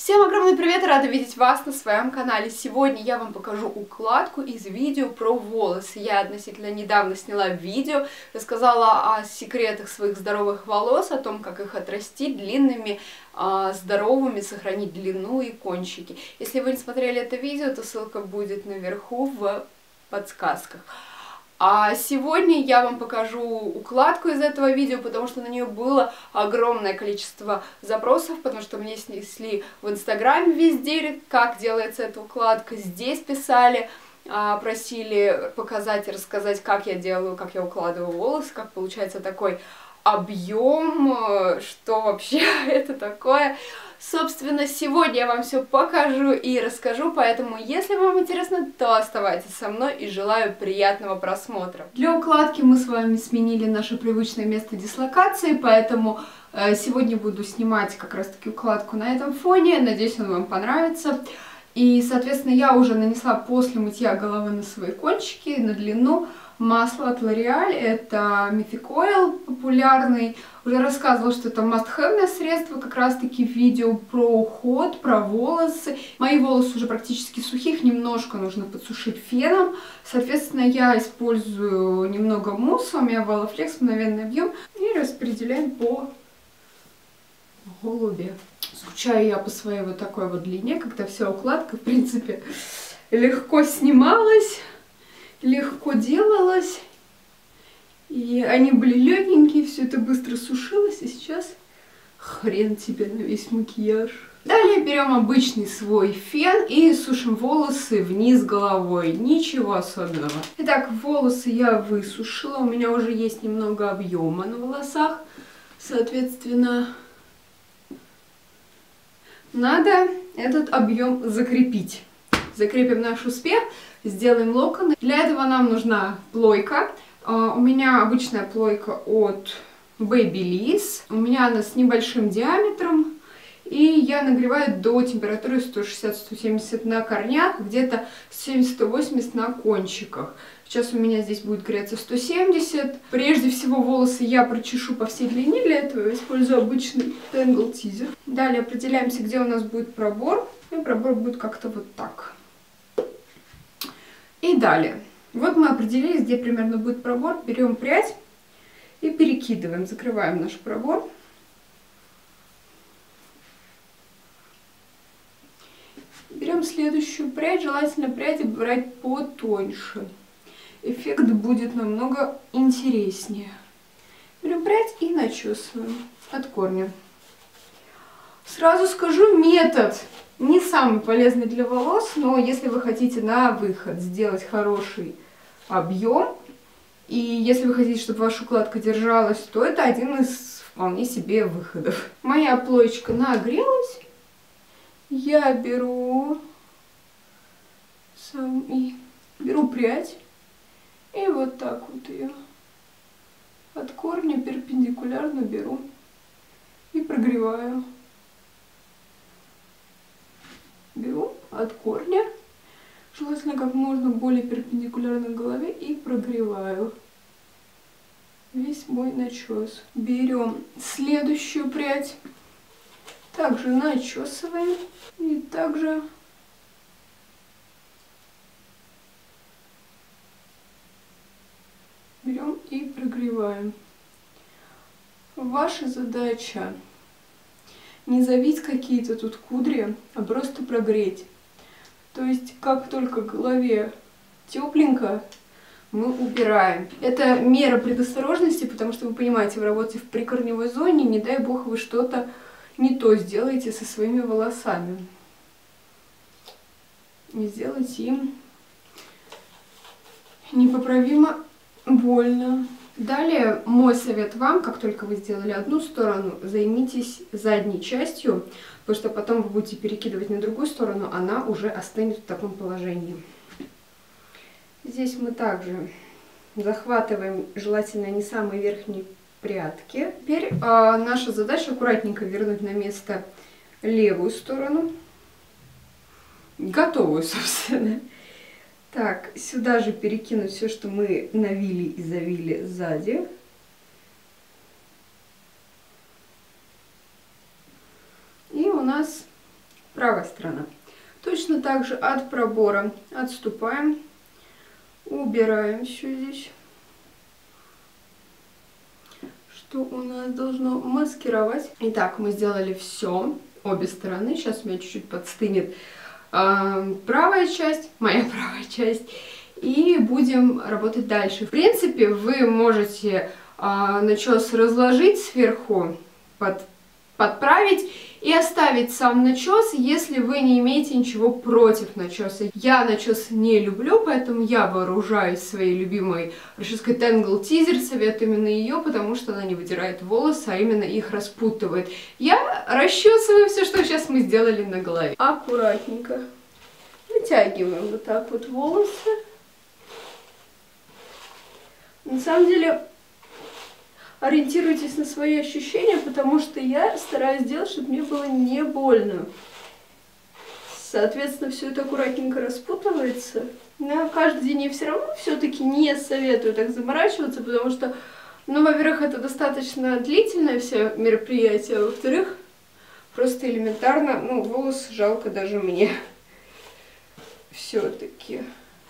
Всем огромный привет, рада видеть вас на своем канале. Сегодня я вам покажу укладку из видео про волосы. Я относительно недавно сняла видео, рассказала о секретах своих здоровых волос, о том, как их отрастить длинными, здоровыми, сохранить длину и кончики. Если вы не смотрели это видео, то ссылка будет наверху в подсказках. А сегодня я вам покажу укладку из этого видео, потому что на нее было огромное количество запросов, потому что мне снесли в Инстаграме весь директ, как делается эта укладка. Здесь писали, просили показать и рассказать, как я делаю, как я укладываю волосы, как получается такой объем, что вообще это такое. Собственно, сегодня я вам все покажу и расскажу, поэтому, если вам интересно, то оставайтесь со мной и желаю приятного просмотра. Для укладки мы с вами сменили наше привычное место дислокации, поэтому сегодня буду снимать как раз-таки укладку на этом фоне. Надеюсь, он вам понравится. И, соответственно, я уже нанесла после мытья головы на свои кончики, на длину, масло от L'Oreal, это Mythic Oil популярный. Уже рассказывала, что это must-have средство, как раз-таки в видео про уход, про волосы. Мои волосы уже практически сухих, немножко нужно подсушить феном. Соответственно, я использую немного мусса, у меня Volaflex, мгновенный объем, и распределяем по голове. Скучаю я по своей вот такой вот длине, когда вся укладка, в принципе, легко снималась, легко делалась. И они были легенькие, все это быстро сушилось, и сейчас хрен тебе на весь макияж. Далее берем обычный свой фен и сушим волосы вниз головой, ничего особенного. Итак, волосы я высушила, у меня уже есть немного объема на волосах, соответственно, надо этот объем закрепить. Закрепим наш успех, сделаем локоны. Для этого нам нужна плойка. У меня обычная плойка от Babyliss. У меня она с небольшим диаметром. И я нагреваю до температуры 160-170 на корнях, где-то 70-180 на кончиках. Сейчас у меня здесь будет греться 170. Прежде всего волосы я прочешу по всей длине. Для этого я использую обычный Tangle Teaser. Далее определяемся, где у нас будет пробор. И пробор будет как-то вот так. И далее. Вот мы определились, где примерно будет пробор. Берем прядь и перекидываем. Закрываем наш пробор. Берем следующую прядь. Желательно пряди брать потоньше. Эффект будет намного интереснее. Берем прядь и начесываем от корня. Сразу скажу, метод не самый полезный для волос, но если вы хотите на выход сделать хороший объем, и если вы хотите, чтобы ваша укладка держалась, то это один из вполне себе выходов. Моя плоечка нагрелась. Я беру прядь и вот так вот ее от корня перпендикулярно беру и прогреваю. Беру от корня, желательно как можно более перпендикулярно к голове, и прогреваю весь мой начес. Берем следующую прядь, также начесываем и также берем и прогреваем. Ваша задача не завить какие-то тут кудри, а просто прогреть. То есть, как только в голове тепленько, мы убираем. Это мера предосторожности, потому что вы понимаете, вы работаете в прикорневой зоне, не дай бог вы что-то не то сделаете со своими волосами. Не сделайте им непоправимо больно. Далее мой совет вам, как только вы сделали одну сторону, займитесь задней частью, потому что потом вы будете перекидывать на другую сторону, она уже останет в таком положении. Здесь мы также захватываем, желательно не самые верхние прядки. Теперь наша задача аккуратненько вернуть на место левую сторону, готовую, собственно. Так, сюда же перекинуть все, что мы навили и завили сзади. И у нас правая сторона. Точно так же от пробора отступаем, убираем все здесь, что у нас должно маскировать. Итак, мы сделали все, обе стороны. Сейчас у меня чуть-чуть подстынет правая часть, моя правая часть, и будем работать дальше. В принципе, вы можете начес разложить сверху, подправить и оставить сам начес, если вы не имеете ничего против начеса. Я начес не люблю, поэтому я вооружаюсь своей любимой расческой Tangle Teaser, советую именно ее, потому что она не выдирает волосы, а именно их распутывает. Я расчесываю все, что сейчас мы сделали на голове. Аккуратненько вытягиваем вот так вот волосы. На самом деле, ориентируйтесь на свои ощущения, потому что я стараюсь сделать, чтобы мне было не больно. Соответственно, все это аккуратненько распутывается. На каждый день я все равно все-таки не советую так заморачиваться, потому что, ну, во-первых, это достаточно длительное все мероприятие, а во-вторых, просто элементарно, ну, волосы жалко даже мне. Все-таки.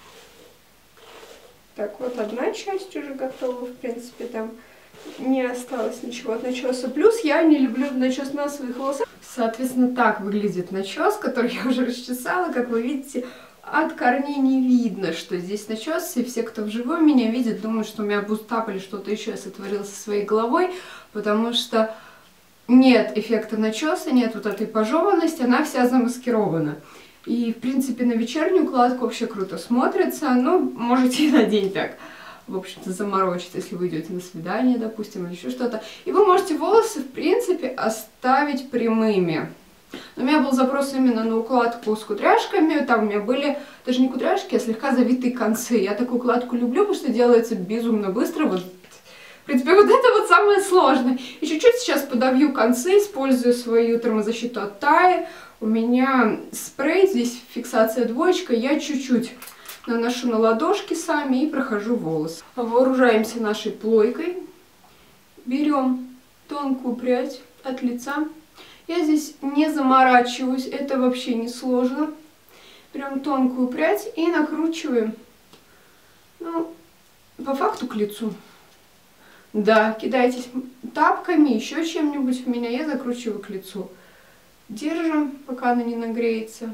Так, вот одна часть уже готова, в принципе, там не осталось ничего от начеса. Плюс я не люблю начес на своих волосах. Соответственно, так выглядит начес, который я уже расчесала. Как вы видите, от корней не видно, что здесь начес. И все, кто вживую меня видит, думают, что у меня бустап или что-то еще я сотворила со своей головой, потому что нет эффекта начеса, нет вот этой пожеванности, она вся замаскирована. И, в принципе, на вечернюю укладку вообще круто смотрится. Ну, можете и на день так, в общем-то, заморочить, если вы идете на свидание, допустим, или еще что-то. И вы можете волосы, в принципе, оставить прямыми. У меня был запрос именно на укладку с кудряшками. Там у меня были даже не кудряшки, а слегка завитые концы. Я такую укладку люблю, потому что делается безумно быстро. Вот, в принципе, вот это вот самое сложное. И чуть-чуть сейчас подовью концы, использую свою термозащиту от Tide. У меня спрей, здесь фиксация двоечка, я чуть-чуть наношу на ладошки сами и прохожу волосы. Вооружаемся нашей плойкой, берем тонкую прядь от лица. Я здесь не заморачиваюсь, это вообще не сложно. Берем тонкую прядь и накручиваем, ну, по факту к лицу. Да, кидайтесь тапками, еще чем-нибудь в меня, я закручиваю к лицу. Держим, пока она не нагреется.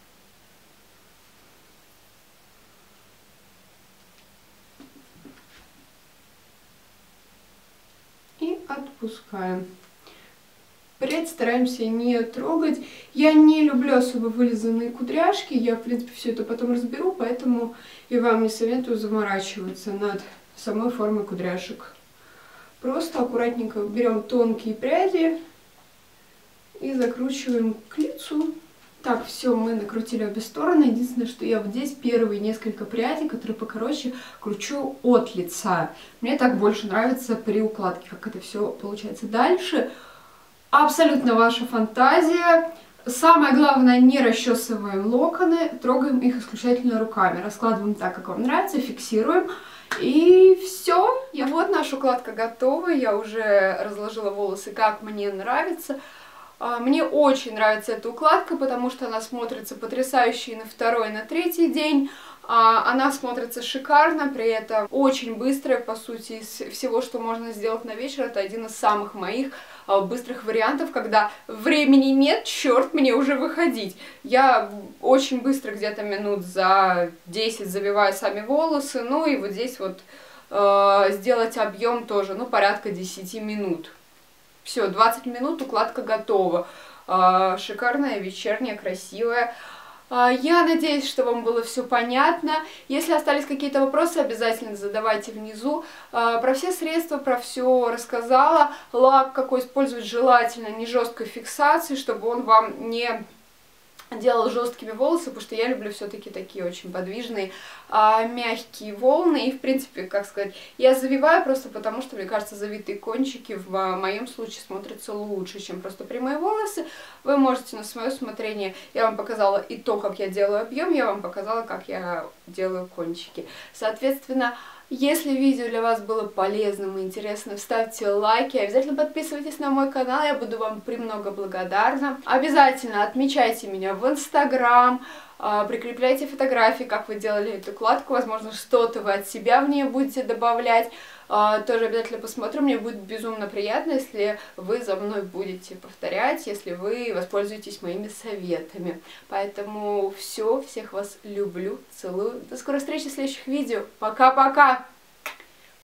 И отпускаем. Прядь стараемся не трогать. Я не люблю особо вылизанные кудряшки. Я, в принципе, все это потом разберу, поэтому и вам не советую заморачиваться над самой формой кудряшек. Просто аккуратненько берем тонкие пряди и закручиваем к лицу. Так, все, мы накрутили обе стороны. Единственное, что я вот здесь первые несколько прядей, которые покороче, кручу от лица. Мне так больше нравится при укладке, как это все получается. Дальше абсолютно ваша фантазия. Самое главное, не расчесываем локоны, трогаем их исключительно руками. Раскладываем так, как вам нравится, фиксируем. И все. И вот наша укладка готова. Я уже разложила волосы, как мне нравится. Мне очень нравится эта укладка, потому что она смотрится потрясающе и на второй, и на третий день. Она смотрится шикарно, при этом очень быстрая, по сути, из всего, что можно сделать на вечер. Это один из самых моих быстрых вариантов, когда времени нет, черт, мне уже выходить. Я очень быстро, где-то минут за 10 завиваю сами волосы, ну и вот здесь вот сделать объем тоже, ну, порядка 10 минут. Все, 20 минут, укладка готова. Шикарная, вечерняя, красивая. Я надеюсь, что вам было все понятно. Если остались какие-то вопросы, обязательно задавайте внизу. Про все средства, про все рассказала. Лак какой использовать желательно, не жесткой фиксации, чтобы он вам не делал жесткими волосы, потому что я люблю все-таки такие очень подвижные, мягкие волны. И, в принципе, как сказать, я завиваю просто потому, что, мне кажется, завитые кончики в моем случае смотрятся лучше, чем просто прямые волосы. Вы можете на свое усмотрение, я вам показала и то, как я делаю объем, я вам показала, как я делаю кончики. Соответственно, Если видео для вас было полезным и интересным, ставьте лайки, обязательно подписывайтесь на мой канал, я буду вам премного благодарна. Обязательно отмечайте меня в Инстаграм, прикрепляйте фотографии, как вы делали эту укладку, возможно, что-то вы от себя в нее будете добавлять. Тоже обязательно посмотрю, мне будет безумно приятно, если вы за мной будете повторять, если вы воспользуетесь моими советами. Поэтому все, всех вас люблю, целую. До скорой встречи в следующих видео. Пока-пока!